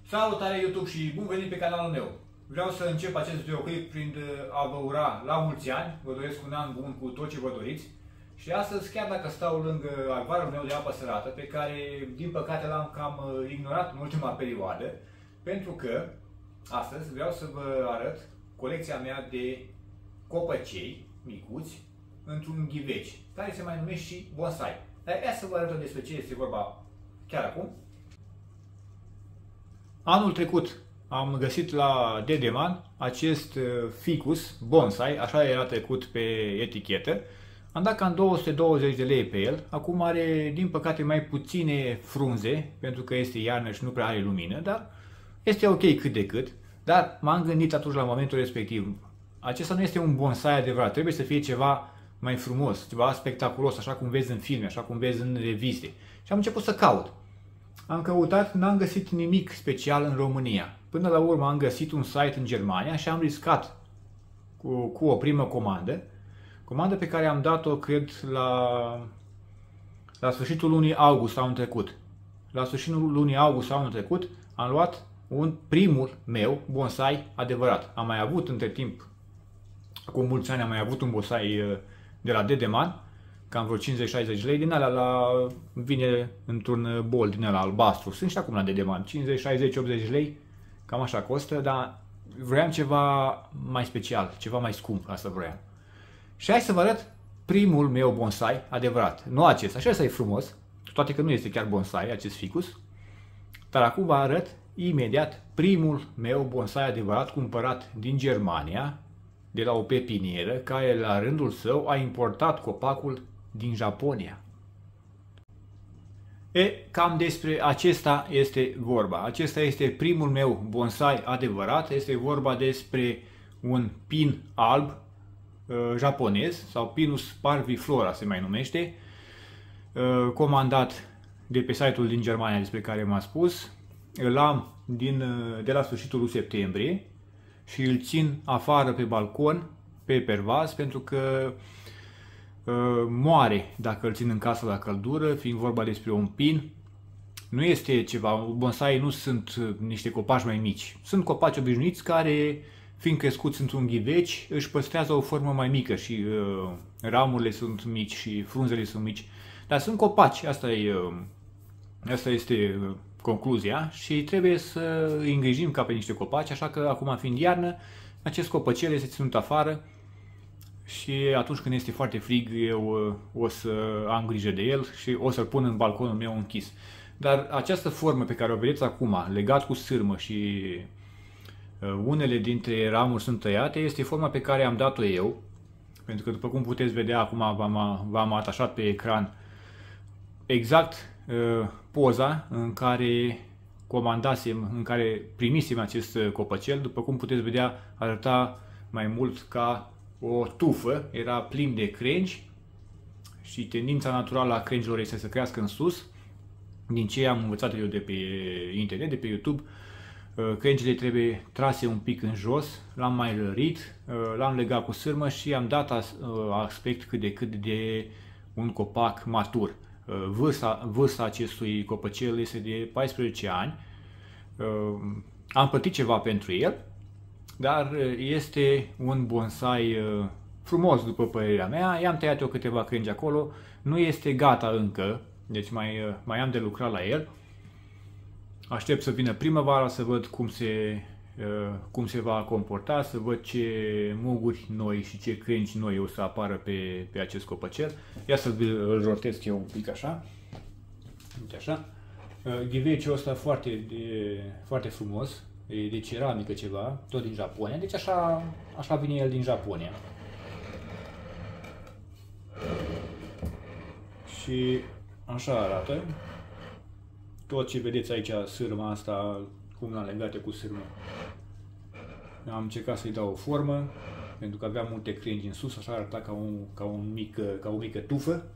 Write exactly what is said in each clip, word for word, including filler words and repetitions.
Salutare YouTube și bun venit pe canalul meu! Vreau să încep acest videoclip prin a vă ura la mulți ani, vă doresc un an bun cu tot ce vă doriți. Și astăzi, chiar dacă stau lângă arvarul meu de apă sărată, pe care din păcate l-am cam ignorat în ultima perioadă, pentru că astăzi vreau să vă arăt colecția mea de copăcei micuți într-un ghiveci, care se mai numește și bonsai. Dar ia să vă arăt despre ce este vorba chiar acum. Anul trecut am găsit la Dedeman acest ficus bonsai, așa era trecut pe etichetă. Am dat cam două sute douăzeci de lei pe el. Acum are, din păcate, mai puține frunze, pentru că este iarnă și nu prea are lumină, dar este ok cât de cât. Dar m-am gândit atunci la momentul respectiv, acesta nu este un bonsai adevărat, trebuie să fie ceva mai frumos, ceva spectaculos, așa cum vezi în filme, așa cum vezi în reviste. Și am început să caut. Am căutat, n-am găsit nimic special în România. Până la urmă am găsit un site în Germania și am riscat cu, cu o primă comandă. Comandă pe care am dat-o, cred, la, la sfârșitul lunii august anul trecut. La sfârșitul lunii august anul trecut am luat un primul meu bonsai adevărat. Am mai avut între timp, acum mulți ani am mai avut un bonsai de la Dedeman, cam vreo cincizeci șaizeci lei, din alea la, vine într-un bol din ăla albastru. Sunt și acum la Dedeman, cincizeci șaizeci optzeci lei, cam așa costă, dar vreau ceva mai special, ceva mai scump, asta vreau. Și hai să vă arăt primul meu bonsai adevărat. Nu acesta, așa e frumos, toate că nu este chiar bonsai acest ficus, dar acum vă arăt imediat primul meu bonsai adevărat cumpărat din Germania, de la o pepinieră care la rândul său a importat copacul din Japonia. E, cam despre acesta este vorba. Acesta este primul meu bonsai adevărat. Este vorba despre un pin alb uh, japonez sau Pinus parviflora se mai numește, uh, comandat de pe site-ul din Germania despre care m-am spus. Îl am din, uh, de la sfârșitul lui septembrie și îl țin afară pe balcon, pe pervaz, pentru că uh, moare dacă îl țin în casă la căldură, fiind vorba despre un pin. Nu este ceva, bonsai nu sunt niște copaci mai mici. Sunt copaci obișnuiți care, fiind crescuți într-un ghiveci, își păstrează o formă mai mică și uh, ramurile sunt mici și frunzele sunt mici. Dar sunt copaci, asta, e, uh, asta este uh, concluzia, și trebuie să îi îngrijim ca pe niște copaci, așa că acum, fiind iarnă, acest copăcel este ținut afară și atunci când este foarte frig eu o să am grijă de el și o să-l pun în balconul meu închis. Dar această formă pe care o vedeți acum, legat cu sârmă și unele dintre ramuri sunt tăiate, este forma pe care am dat-o eu, pentru că, după cum puteți vedea, acum v-am atașat pe ecran exact poza în care comandasem, în care primisem acest copăcel. După cum puteți vedea, arăta mai mult ca o tufă, era plin de crengi și tendința naturală a crengilor este să crească în sus. Din ce am învățat eu de pe internet, de pe YouTube, crengile trebuie trase un pic în jos, l-am mai lărit, l-am legat cu sârmă și am dat aspect cât de cât de un copac matur. Vârsta, vârsta acestui copăcel este de paisprezece ani. Am plătit ceva pentru el, dar este un bonsai frumos, după părerea mea. I-am tăiat eu câteva crengi acolo, nu este gata încă, deci mai, mai am de lucrat la el. Aștept să vină primăvara să văd cum se, cum se va comporta, să văd ce muguri noi și ce crengi noi o să apară pe, pe acest copăcel. Ia să-l rotesc eu un pic așa. Uite așa. Ghiveciul ăsta foarte, de, foarte frumos, e de ceramică ceva, tot din Japonia, deci așa, așa vine el din Japonia. Și așa arată. Tot ce vedeți aici, sârma asta, cum l-am legat cu sârmă. Am încercat să-i dau o formă, pentru că aveam multe crengi în sus, așa arăta ca, un, ca, un mic, ca o mică tufă.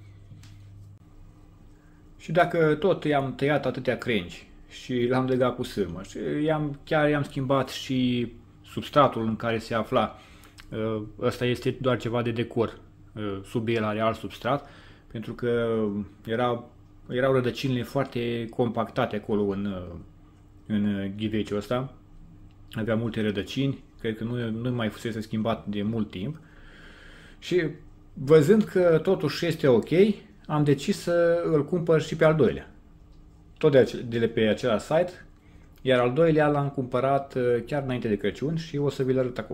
Și dacă tot i-am tăiat atâtea crengi și l-am legat cu sârmă, și i-am, chiar i-am schimbat și substratul în care se afla, ăsta este doar ceva de decor, sub el are alt substrat, pentru că era, erau rădăcinile foarte compactate acolo în, în ghiveciul ăsta. Avea multe rădăcini, cred că nu, nu mai fusese schimbat de mult timp. Și văzând că totuși este ok, am decis să îl cumpăr și pe al doilea. Tot de, de pe același site, iar al doilea l-am cumpărat chiar înainte de Crăciun și o să vi-l arăt acum.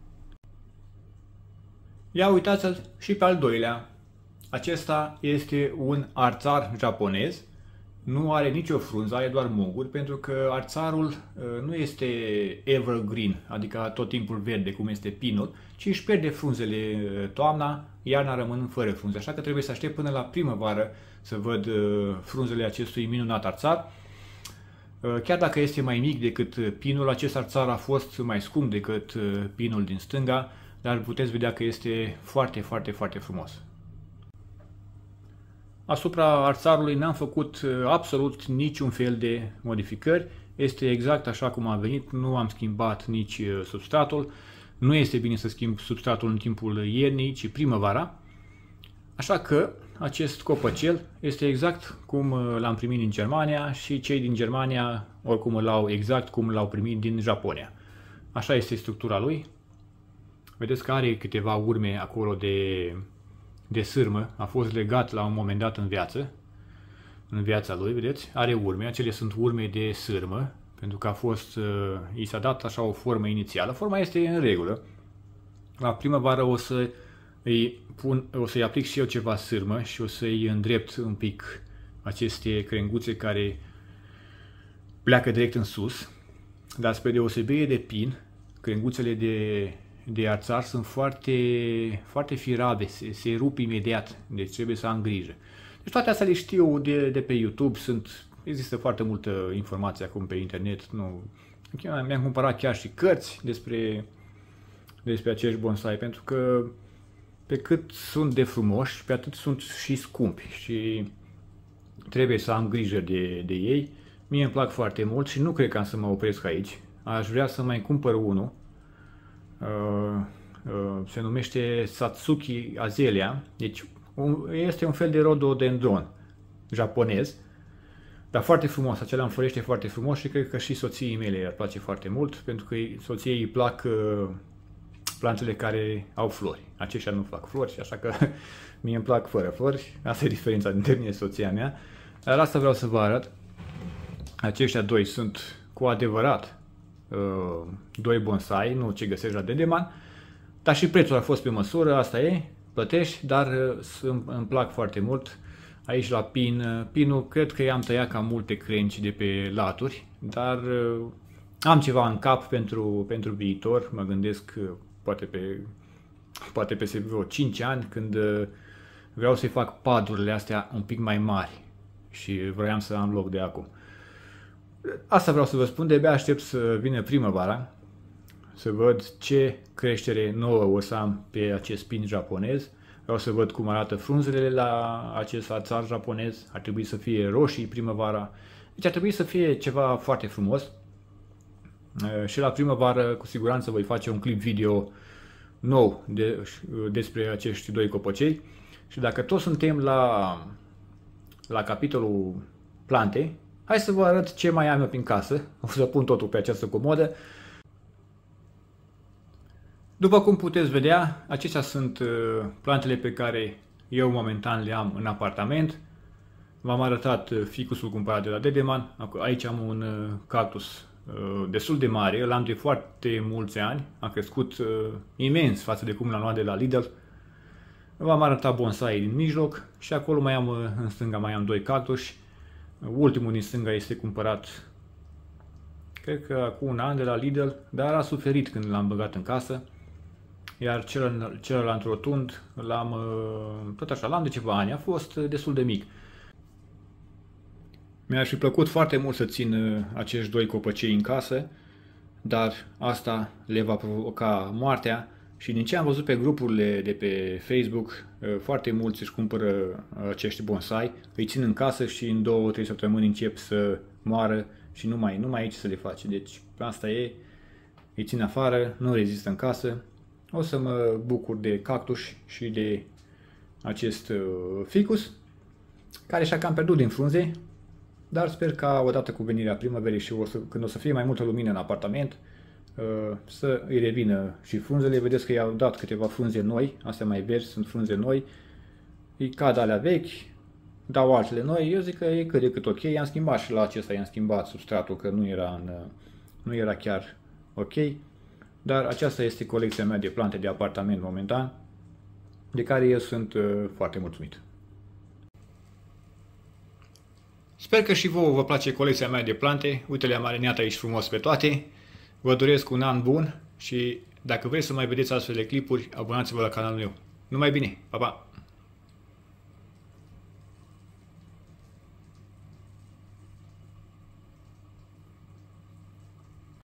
Ia uitați-l și pe al doilea. Acesta este un arțar japonez. Nu are nicio frunză, are doar munguri, pentru că arțarul nu este evergreen, adică tot timpul verde, cum este pinul, ci își pierde frunzele toamna, iarna rămân fără frunze. Așa că trebuie să aștept până la primăvară să văd frunzele acestui minunat arțar. Chiar dacă este mai mic decât pinul, acest arțar a fost mai scump decât pinul din stânga, dar puteți vedea că este foarte, foarte, foarte frumos. Asupra arțarului n-am făcut absolut niciun fel de modificări. Este exact așa cum a venit, nu am schimbat nici substratul. Nu este bine să schimb substratul în timpul iernii, ci primăvara. Așa că acest copăcel este exact cum l-am primit din Germania și cei din Germania oricum îl au exact cum l-au primit din Japonia. Așa este structura lui. Vedeți că are câteva urme acolo de... de sârmă, a fost legat la un moment dat în viață, în viața lui, vedeți, are urme, acele sunt urme de sârmă, pentru că a fost, uh, i s-a dat așa o formă inițială, forma este în regulă. La primăvară o să îi pun, o să-i aplic și eu ceva sârmă și o să-i îndrept un pic aceste crenguțe care pleacă direct în sus, dar spre deosebire de pin, crenguțele de de arțar sunt foarte, foarte firabe, se, se rup imediat, deci trebuie să am grijă. Deci toate astea le știu de, de pe YouTube, sunt, există foarte multă informație acum pe internet. Nu, mi-am cumpărat chiar și cărți despre, despre acești bonsai, pentru că pe cât sunt de frumoși, pe atât sunt și scumpi și trebuie să am grijă de, de ei. Mie îmi plac foarte mult și nu cred că am să mă opresc aici. Aș vrea să mai cumpăr unul. Uh, uh, se numește Satsuki Azalea, deci un, este un fel de rhododendron japonez, dar foarte frumos, acela înflorește foarte frumos și cred că și soției mele ar place foarte mult, pentru că soției îi plac uh, plantele care au flori, aceștia nu fac flori, așa că mie îmi plac fără flori, asta e diferența dintre mine și soția mea, dar asta vreau să vă arăt. Aceștia doi sunt cu adevărat Uh, doi bonsai, nu ce găsești la Dedeman, dar și prețul a fost pe măsură, asta e, plătești, dar uh, îmi plac foarte mult. Aici la pin, uh, pinul cred că i-am tăiat cam multe crengi de pe laturi, dar uh, am ceva în cap pentru, pentru viitor, mă gândesc uh, poate pe poate peste vreo cinci ani, când uh, vreau să-i fac padurile astea un pic mai mari și vroiam să am loc de acum. Asta vreau să vă spun, de-abia aștept să vină primăvara, să văd ce creștere nouă o să am pe acest pin japonez. Vreau să văd cum arată frunzele la acest arțar japonez, ar trebui să fie roșii primăvara, deci ar trebui să fie ceva foarte frumos. Și la primăvară cu siguranță voi face un clip video nou de, despre acești doi copăcei. Și dacă tot suntem la, la capitolul plante, hai să vă arăt ce mai am eu prin casă. O să pun totul pe această comodă. După cum puteți vedea, acestea sunt plantele pe care eu momentan le am în apartament. V-am arătat ficusul cumpărat de la Dedeman. Aici am un cactus destul de mare, îl am de foarte mulți ani. A crescut imens față de cum l-am luat de la Lidl. V-am arătat bonsai din mijloc și acolo mai am, în stânga mai am doi cactuși. Ultimul din stânga este cumpărat, cred că acum un an de la Lidl, dar a suferit când l-am băgat în casă. Iar celălalt, celălalt rotund l-am, tot așa, l-am de ceva ani, a fost destul de mic. Mi-ar fi plăcut foarte mult să țin acești doi copăcei în casă, dar asta le va provoca moartea. Și din ce am văzut pe grupurile de pe Facebook, foarte mulți își cumpără acești bonsai, îi țin în casă și în două trei săptămâni încep să moară și nu mai, nu mai ai ce să le faci. Deci asta e, îi țin afară, nu rezistă în casă. O să mă bucur de cactus și de acest ficus, care și-a cam pierdut din frunze. Dar sper ca odată cu venirea primăverii și o să, când o să fie mai multă lumină în apartament, să îi revină și frunzele. Vedeți că i-au dat câteva frunze noi, astea mai verzi sunt frunze noi, îi cad alea vechi, dau altele noi, eu zic că e cât de cât ok. I-am schimbat și la acesta, i-am schimbat substratul că nu era, în, nu era chiar ok, dar aceasta este colecția mea de plante de apartament momentan, de care eu sunt foarte mulțumit. Sper că și vouă vă place colecția mea de plante, uite le-am aliniat aici frumos pe toate. Vă doresc un an bun și dacă vreți să mai vedeți astfel de clipuri, abonați-vă la canalul meu. Numai bine, pa, pa!